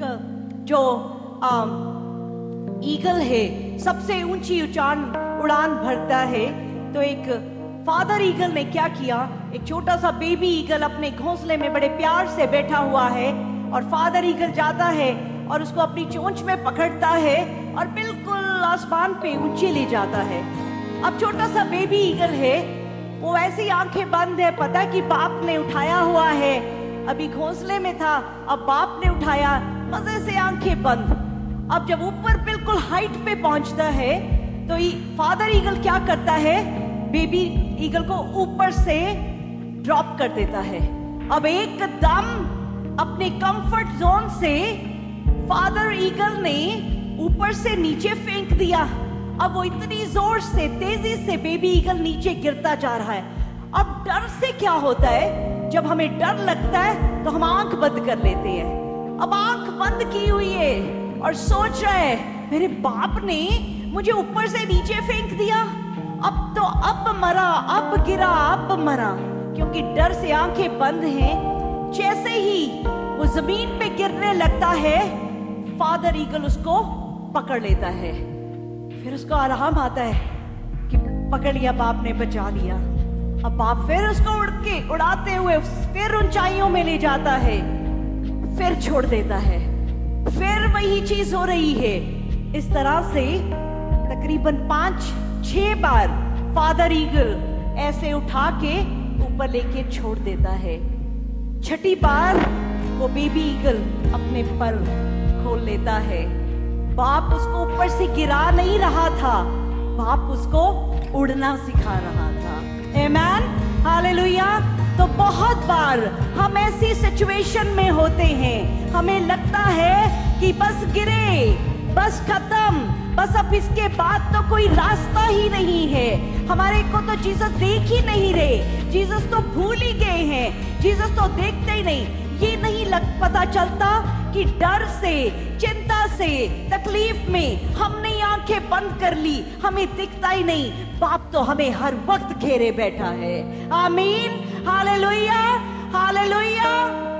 जो ईगल है सबसे ऊंची उड़ान भरता है, तो एक फादर ईगल ने क्या किया, एक छोटा सा बेबी ईगल अपने घोंसले में बड़े प्यार से बैठा हुआ है और फादर ईगल जाता है और उसको अपनी चोंच में पकड़ता है और बिल्कुल आसमान पे ऊंचे ले जाता है। अब छोटा सा बेबी ईगल है, वो ऐसी आंखें बंद है, पता कि बाप ने उठाया हुआ है, अभी घोंसले में था, अब बाप ने उठाया, मजे से आंखें बंद। अब जब ऊपर बिल्कुल हाइट पे पहुंचता है तो फादर ईगल क्या करता है, बेबी ईगल को ऊपर से ड्रॉप कर देता है। अब एकदम अपने कंफर्ट जोन से फादर ईगल ने ऊपर से नीचे फेंक दिया। अब वो इतनी जोर से तेजी से बेबी ईगल नीचे गिरता जा रहा है। अब डर से क्या होता है, जब हमें डर लगता है तो हम आंख बंद कर लेते हैं। अब आंख बंद की हुई है और सोच रहा है मेरे बाप ने मुझे ऊपर से नीचे फेंक दिया, अब मरा, अब गिरा, अब मरा, क्योंकि डर से आंखें बंद हैं। जैसे ही वो जमीन पे गिरने लगता है, फादर ईगल उसको पकड़ लेता है। फिर उसको आराम आता है कि पकड़ लिया, बाप ने बचा लिया। अब बाप फिर उसको उड़ाते हुए फिर ऊंचाइयों में ले जाता है, फिर छोड़ देता है, फिर वही चीज हो रही है। इस तरह से तकरीबन 5-6 बार फादर ईगल ऐसे उठा के ऊपर लेके छोड़ देता है। छठी बार वो बेबी ईगल अपने पर खोल लेता है। बाप उसको ऊपर से गिरा नहीं रहा था, बाप उसको उड़ना सिखा रहा था। आमीन, हालेलुया। तो बहुत बार हम ऐसी सिचुएशन में होते हैं, हमें लगता है कि बस गिरे, बस खत्म, बस अब इसके बाद तो कोई रास्ता ही नहीं है, हमारे को तो जीसस देख ही नहीं रहे, जीसस तो भूल ही गए हैं, जीसस तो देखते ही नहीं। ये नहीं पता चलता कि डर से, चिंता से, तकलीफ में हमने आंखें बंद कर ली, हमें दिखता ही नहीं, बाप तो हमें हर वक्त घेरे बैठा है। आमीन, हालेलुया, हालेलुया।